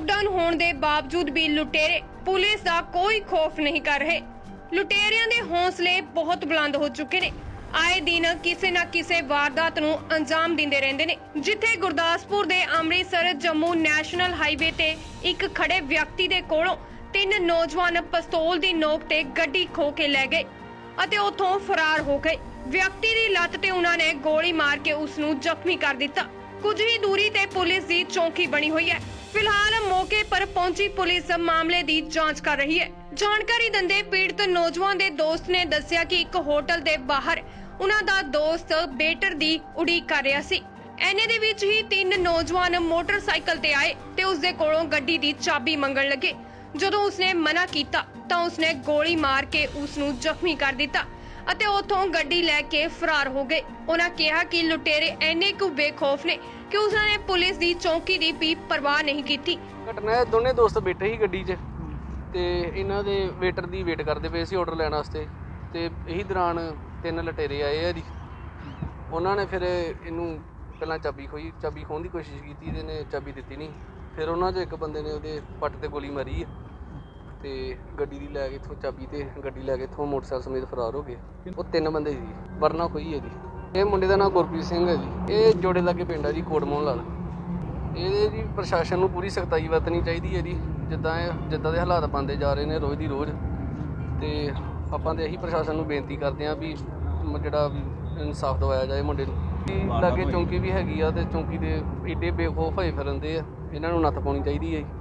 Lockdown होने के बावजूद भी लुटेरे पुलिस का कोई खौफ नहीं कर रहे। लुटेरियां दे हौसले बहुत बुलंद हो चुके ने। आए दिन किसी न किसी वारदात नूं अंजाम दिंदे रहिंदे ने। जिथे गुरदासपुर दे अमृतसर जम्मू नैशनल हाईवे ते एक खड़े व्यक्ति दे कोलों 3 नौजवान पिस्तौल दी नोक ते गड्डी खो के लै गए अते उत्थों फरार हो गए। व्यक्ति दी लत्त ते उन्हां ने गोली मार के उसनूं जख्मी कर दिता। कुछ ही दूरी ते पुलिस दी चौकी बनी हुई है। फिलहाल मौके पर पहुंची पुलिस मामले दी जांच कर रही है। जानकारी दिंदे पीड़ित नौजवान दे दोस्त ने दस्सिया कि एक होटल दे बाहर उन्हां दा दोस्त बेटर दी उड़ीक कर रहा सी। एने दे विच ही 3 नौजवान मोटरसाइकिल ते आए ते उसदे कोलों गड्डी दी चाबी मंगण लगे। जदों उसने मना कीता तां उसने गोली मार के उसनूं जख्मी कर दिता ਅਤੇ ਉਥੋਂ ਗੱਡੀ ਲੈ ਕੇ ਫਰਾਰ ਹੋ ਗਏ। ਉਹਨਾਂ ਕਿਹਾ ਕਿ ਲੁਟੇਰੇ ਇੰਨੇ ਕੁ ਬੇਖੌਫ ਨੇ ਕਿ ਉਹਨਾਂ ਨੇ ਪੁਲਿਸ ਦੀ ਚੌਕੀ ਦੀ ਵੀ ਪਰਵਾਹ ਨਹੀਂ ਕੀਤੀ। ਘਟਨਾ ਹੈ, ਦੋਨੇ ਦੋਸਤ ਬੈਠੇ ਸੀ ਗੱਡੀ 'ਚ ਤੇ ਇਹਨਾਂ ਦੇ ਵੇਟਰ ਦੀ ਵੇਟ ਕਰਦੇ ਪਏ ਸੀ ਆਰਡਰ ਲੈਣ ਵਾਸਤੇ ਤੇ ਇਹੀ ਦੌਰਾਨ 3 ਲੁਟੇਰੇ ਆਏ ਆ ਜੀ। ਉਹਨਾਂ ਨੇ ਫਿਰ ਇਹਨੂੰ ਪਹਿਲਾਂ ਚਾਬੀ ਖੋਹਣ ਦੀ ਕੋਸ਼ਿਸ਼ ਕੀਤੀ ਤੇ ਇਹਨੇ ਚਾਬੀ ਦਿੱਤੀ ਨਹੀਂ। ਫਿਰ ਉਹਨਾਂ 'ਚੋਂ ਇੱਕ ਬੰਦੇ ਨੇ ਉਹਦੇ ਪੱਟ ਤੇ ਗੋਲੀ ਮਾਰੀ ਤੇ ਗੱਡੀ ਦੀ ਲੈ ਕੇ ਇੱਥੋਂ ਚਾਬੀ ਤੇ ਗੱਡੀ ਲੈ ਕੇ ਇੱਥੋਂ ਮੋਟਰਸਾਈਕਲ ਸਮੇਤ ਫਰਾਰ ਹੋ ਗਏ। ਉਹ 3 ਬੰਦੇ ਸੀ, ਵਰਨਾ ਕੋਈ ਹੈ ਜੀ। ਇਹ ਮੁੰਡੇ ਦਾ ਨਾਮ ਗੁਰਪ੍ਰੀਤ ਸਿੰਘ ਹੈ ਜੀ। ਇਹ ਜੋੜੇ ਲਾਗੇ ਪਿੰਡ ਹੈ ਜੀ, ਕੋਟ ਮੋਹਨ ਲਾਲ। ਇਹਦੇ ਜੀ ਪ੍ਰਸ਼ਾਸਨ ਨੂੰ ਪੂਰੀ ਸਖਤਾਈ ਵਰਤਣੀ ਚਾਹੀਦੀ ਹੈ ਜੀ। ਜਿੱਦਾਂ ਦੇ ਹਾਲਾਤ ਬਣਦੇ ਜਾ ਰਹੇ ਨੇ ਰੋਜ਼ ਦੀ ਰੋਜ਼, ਤੇ ਆਪਾਂ ਤਾਂ ਇਹੀ ਪ੍ਰਸ਼ਾਸਨ ਨੂੰ ਬੇਨਤੀ ਕਰਦੇ ਹਾਂ ਵੀ ਜਿਹੜਾ ਵੀ ਇਨਸਾਫ ਦਿਵਾਇਆ ਜਾਏ ਮੁੰਡੇ ਨੂੰ। ਲਾਗੇ ਚੌਂਕੀ ਵੀ ਹੈਗੀ ਆ ਤੇ ਚੌਂਕੀ ਦੇ ਏਡੇ ਬੇਖੌਫ ਹੋਏ ਫਿਰਦੇ ਆ, ਇਹਨਾਂ ਨੂੰ ਨੱਥ ਪਾਉਣੀ ਚਾਹੀਦੀ ਹੈ ਜੀ।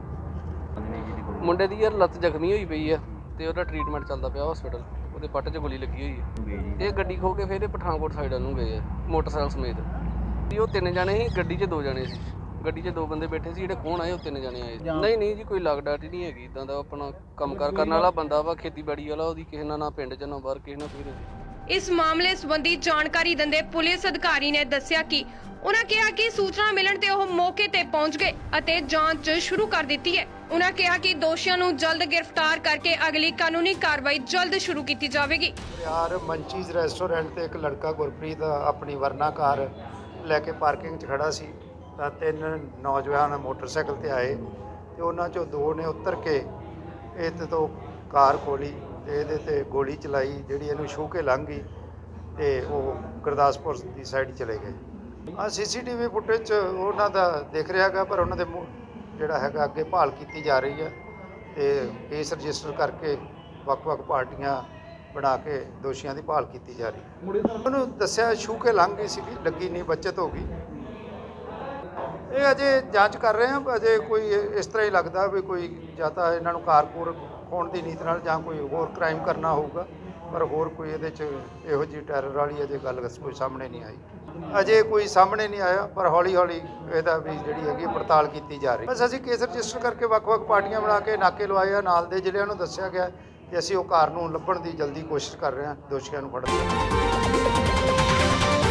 ਮੁੰਡੇ ਦੀ ਯਾਰ ਲੱਤ ਜ਼ਖਮੀ ਹੋਈ ਪਈ ਆ ਤੇ ਉਹਦਾ ਟ੍ਰੀਟਮੈਂਟ ਚੱਲਦਾ ਪਿਆ ਹਸਪੀਟਲ। ਉਹਦੇ ਪੱਟ 'ਚ ਗੋਲੀ ਲੱਗੀ ਹੋਈ ਹੈ। ਇਹ ਗੱਡੀ ਖੋ ਕੇ ਫਿਰ ਇਹ ਪਠਾਨਕੋਟ ਸਾਈਡ ਨੂੰ ਗਏ ਆ ਮੋਟਰਸਾਈਕਲ ਸਮੇਤ। ਉਹ 3 ਜਣੇ ਸੀ, ਗੱਡੀ 'ਚ 2 ਜਣੇ ਸੀ। ਗੱਡੀ 'ਚ 2 ਬੰਦੇ ਬੈਠੇ ਸੀ, ਜਿਹੜੇ ਕੌਣ ਆਏ ਉਹ 3 ਜਣੇ ਆਏ। ਨਹੀਂ ਜੀ, ਕੋਈ ਲਾਗ ਡਾਟ ਨਹੀਂ ਹੈਗੀ। ਇੱਦਾਂ ਦਾ ਆਪਣਾ ਕੰਮਕਾਰ ਕਰਨ ਵਾਲਾ ਬੰਦਾ ਵਾ, ਖੇਤੀਬਾੜੀ ਵਾਲਾ। ਉਹਦੀ ਕਿਸੇ ਨਾਲ ਨਾ ਪਿੰਡ 'ਚ ਨਾ ਬਾਹਰ ਕਿਸੇ ਨਾਲ ਕੋਈ। इस मामले संबंधी जानकारी दिंदे पुलिस अधिकारी ने दस्सिया कि उन्हां कहा कि सूचना मिलण ते ओह मौके ते पहुंच गए अते जांच शुरू कर दित्ती है। उन्हां कहा कि दोषियों नूं जल्द गिरफ्तार करके अगली कानूनी कार्रवाई जल्द शुरू की जाएगी। यार मंचीज रेस्टोरेंट ते एक लड़का गुरप्रीत अपनी वरना कार लैके पार्किंग 'ਚ खड़ा सी ਤਾਂ 3 नौजवान मोटरसाइकिल ते आए ਤੇ ਉਹਨਾਂ 'ਚੋਂ 2 ਨੇ उतर के ਇਹ ਤੋਂ ਕਾਰ ਖੋਲੀ ਤੇ ਇਹਦੇ ਤੇ ਗੋਲੀ ਚਲਾਈ, ਜਿਹੜੀ ਇਹਨੂੰ ਛੂਹ ਕੇ ਲੰਘ ਗਈ ਤੇ ਉਹ ਗੁਰਦਾਸਪੁਰ ਦੀ ਸਾਈਡ ਚਲੇ ਗਏ। ਆ ਸੀਸੀਟੀਵੀ ਫੁਟੇਜ 'ਚ ਉਹਨਾਂ ਦਾ ਦਿਖ ਰਿਹਾ ਹੈਗਾ, ਪਰ ਉਹਨਾਂ ਦੇ ਜਿਹੜਾ ਹੈਗਾ ਅੱਗੇ ਭਾਲ ਕੀਤੀ ਜਾ ਰਹੀ ਹੈ ਤੇ ਕੇਸ ਰਜਿਸਟਰ ਕਰਕੇ ਵੱਖ-ਵੱਖ ਪਾਰਟੀਆਂ ਬਣਾ ਕੇ ਦੋਸ਼ੀਆਂ ਦੀ ਭਾਲ ਕੀਤੀ ਜਾ ਰਹੀ ਹੈ। ਉਹਨੂੰ ਦੱਸਿਆ ਛੂਹ ਕੇ ਲੰਘ ਗਈ ਸੀਗੀ, ਲੱਗੀ ਨਹੀਂ, ਬਚਤ ਹੋ ਗਈ। ਇਹ ਅਜੇ ਜਾਂਚ ਕਰ ਰਹੇ ਹਾਂ। ਅਜੇ ਕੋਈ ਇਸ ਤਰ੍ਹਾਂ ਹੀ ਲੱਗਦਾ ਵੀ ਕੋਈ ਜਾਂ ਤਾਂ ਇਹਨਾਂ ਨੂੰ ਕਾਰਪੂਰ ਖੋਣ ਦੀ ਨੀਤ ਨਾਲ ਜਾਂ ਕੋਈ ਹੋਰ ਕ੍ਰਾਈਮ ਕਰਨਾ ਹੋਊਗਾ, ਪਰ ਹੋਰ ਕੋਈ ਇਹਦੇ 'ਚ ਇਹੋ ਜਿਹੀ ਟੈਰਰ ਵਾਲੀ ਅਜੇ ਗੱਲ ਕੋਈ ਸਾਹਮਣੇ ਨਹੀਂ ਆਈ। ਅਜੇ ਕੋਈ ਸਾਹਮਣੇ ਨਹੀਂ ਆਇਆ, ਪਰ ਹੌਲੀ ਹੌਲੀ ਇਹਦਾ ਵੀ ਜਿਹੜੀ ਹੈਗੀ ਪੜਤਾਲ ਕੀਤੀ ਜਾ ਰਹੀ। ਬਸ ਅਸੀਂ ਕੇਸ ਰਜਿਸਟਰ ਕਰਕੇ ਵੱਖ-ਵੱਖ ਪਾਰਟੀਆਂ ਬਣਾ ਕੇ ਨਾਕੇ ਲਵਾਏ ਆ। ਨਾਲ ਦੇ ਜ਼ਿਲ੍ਹਿਆਂ ਨੂੰ ਦੱਸਿਆ ਗਿਆ ਕਿ ਅਸੀਂ ਉਹ ਕਾਰ ਨੂੰ ਲੱਭਣ ਦੀ ਜਲਦੀ ਕੋਸ਼ਿਸ਼ ਕਰ ਰਹੇ ਹਾਂ, ਦੋਸ਼ੀਆਂ ਨੂੰ ਫੜਨ ਦੀ।